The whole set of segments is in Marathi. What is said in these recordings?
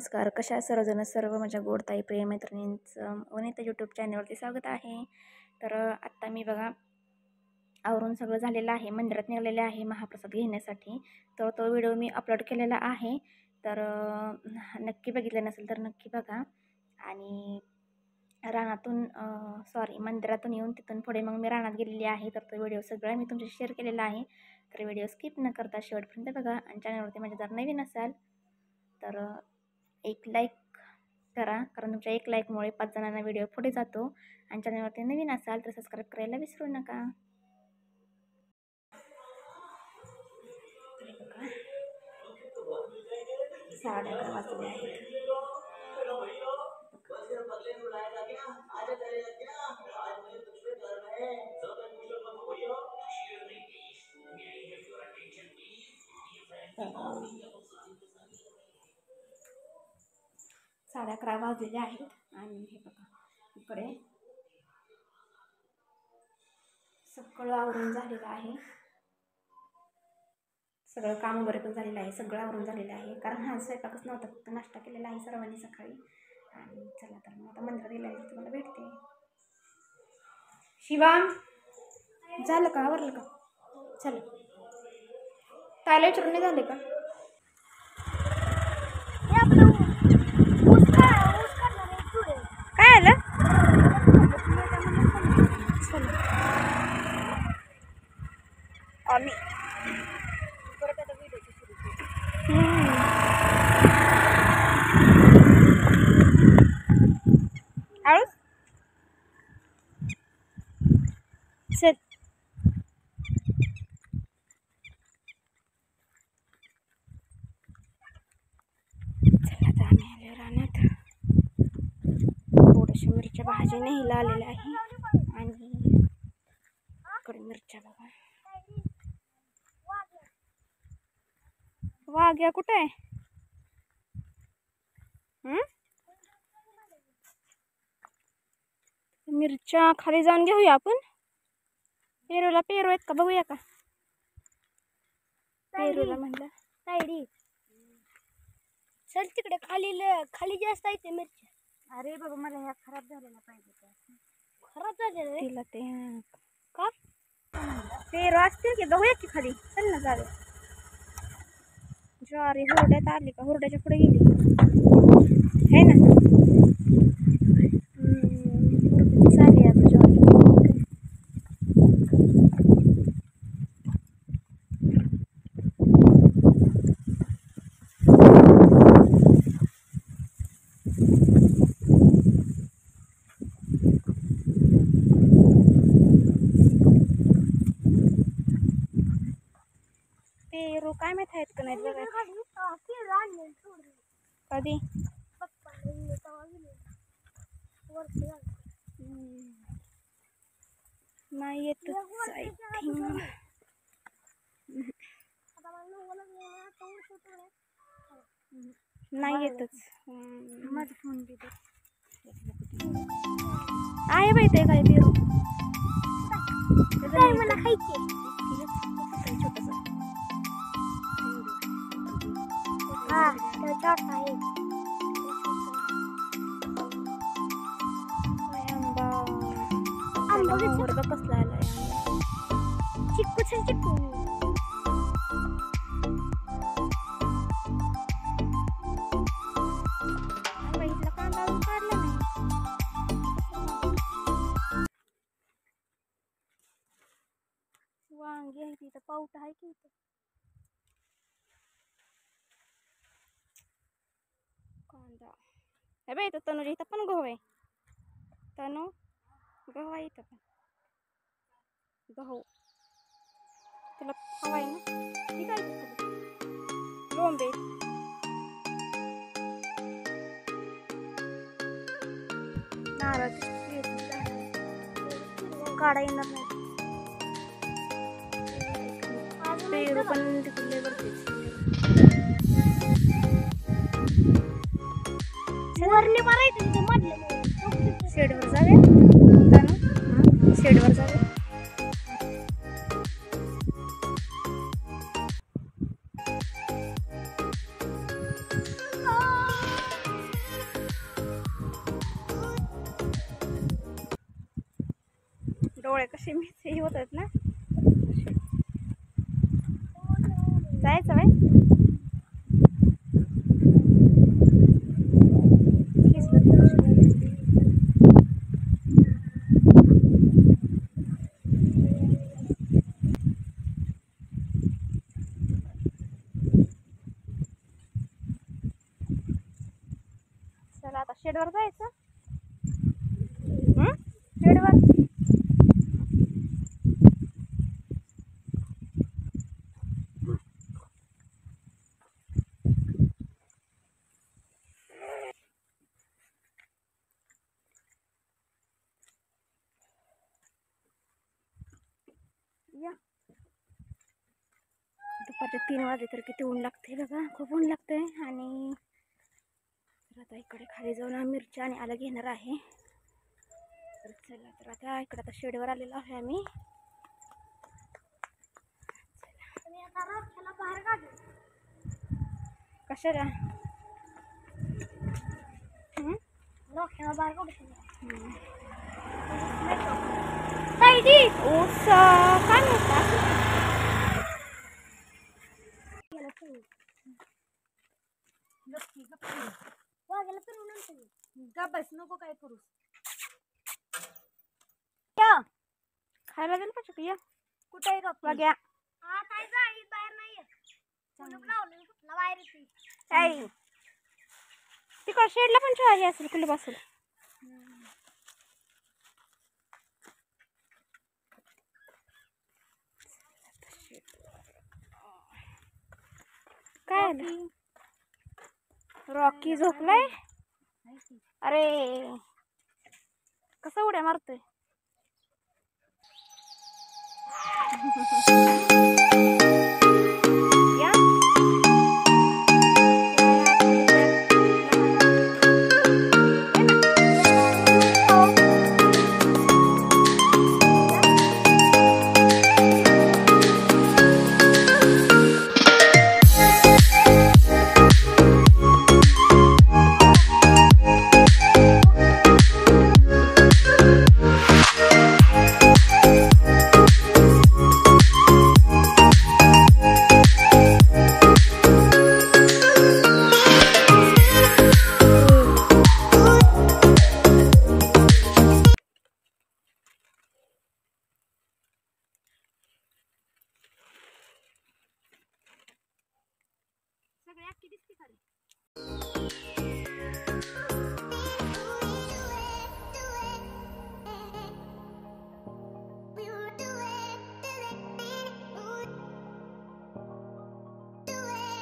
नमस्कार. कशा सर्वजण सर्व माझ्या गोडताई प्रिय मैत्रिणींचं वनिता यूट्यूब चॅनलवरती स्वागत आहे. तर आत्ता मी बघा आवरून सगळं झालेलं आहे, मंदिरात निघालेले आहे महाप्रसाद घेण्यासाठी. तर तो व्हिडिओ मी अपलोड केलेला आहे. तर नक्की बघितलं नसेल तर नक्की बघा. आणि रानातून मंदिरातून येऊन तिथून पुढे मग मी रानात गेलेली आहे. तर तो व्हिडिओ सगळा मी तुमच्याशी शेअर केलेला आहे. तर व्हिडिओ स्किप न करता शेवटपर्यंत बघा. आणि चॅनलवरती माझ्या जर नवीन असाल तर एक लाईक करा, कारण तुमच्या एक लाईकमुळे 5 जणांना व्हिडिओ पुढे जातो. आणि चॅनलवरती नवीन असाल तर सबस्क्राईब करायला विसरू नका. 11:30 वाजले आहेत. साडे 11 वाजलेले आहेत. आणि हे बघा इकडे सगळं आवरून झालेलं आहे. सगळं काम वगैरे पण झालेलं आहे, सगळं आवरून झालेलं आहे. कारण हा स्वयंपाकच नव्हता, फक्त नाश्ता केलेला आहे सर्वांनी सकाळी. आणि चला तर मग आता मंदिरात गेल्यानंतर तुम्हाला भेटते. शिवाम झालं का, आवरलं का? चल तायला विचारून नाही झाले का? काय आलं? आम्ही परत आता व्हिडिओची सुरू केली. आळूस चल. चला आता आम्ही आले रानात. थोड्याशा मिरच्या भाजी न्यायला आलेल्या आहे. आणि इकडे मिरच्या बघा. वाघ्या कुठे आहे? मिरच्या खाली जाऊन घेऊया आपण. पेरू आहेत का बघूया का? पेरूला म्हणलं साईडी चल तिकडे खाली जास्त आहे ते मिरच्या. अरे बाबा मला ह्या खराब झालेला पाहिजे. खराब झालेला तिला ते का पेरू असतील की बघूया की खाली. चल ना जावे. ज्वारी हुरड्यात आली का? हुरड्याच्या पुढे गेली है ना? चालली आता ज्वारी. पेरू काय माहित आहेत का नाही बघायचं. कधी नाही येत नाही येतच. माझा फोन आहे बाई ते काय पेरू मला खायचे. छोटस आंबा कसला आलाय. चिक्कू चिक्कू बघितलं. कांदा अजून काढला नाही. वांगी आहे तिथं, पाऊट आहे की इथं. कांदा हे बाई. इथं तनुजी इथं पण गहू आहे. तनु गहू आहे इथं पण. गहू तुला हवाय ना? ठीक आहे. लोंबे नारळ काढा येणार नाही. पेरू पण तिकडले वरती शेडवर जावे. शेडवर जावे. डोळे कसे हे होत आहेत ना. जायचं बाय. चला आता शेडवर जायचं. शेडवर या. दुपारचे 3 वाजले तर किती ऊन लागते बघा. खूप ऊन लागते. आणि आता इकडे खाली जाऊन मिरच्या आणि आलं घेणार आहे. तर चला तर आता इकडे आता शेडवर आलेलो आहे आम्ही. कशाला ऊस काय बस नको काय करू. खायला जाईल का या कुठे बघ्या. तिकड शेडला पण ठेवा असेल कुठे बसेल. काय रॉकी झोपलाय. अरे कसा उड्या मारतोय.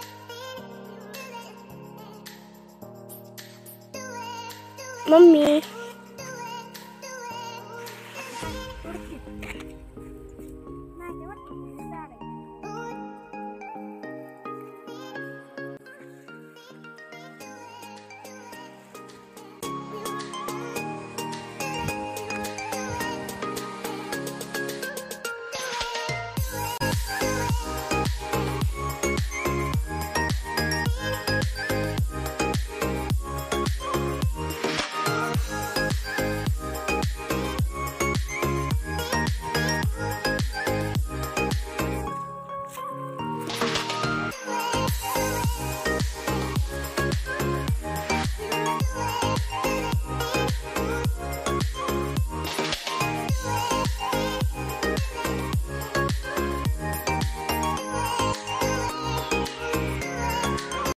मम्मी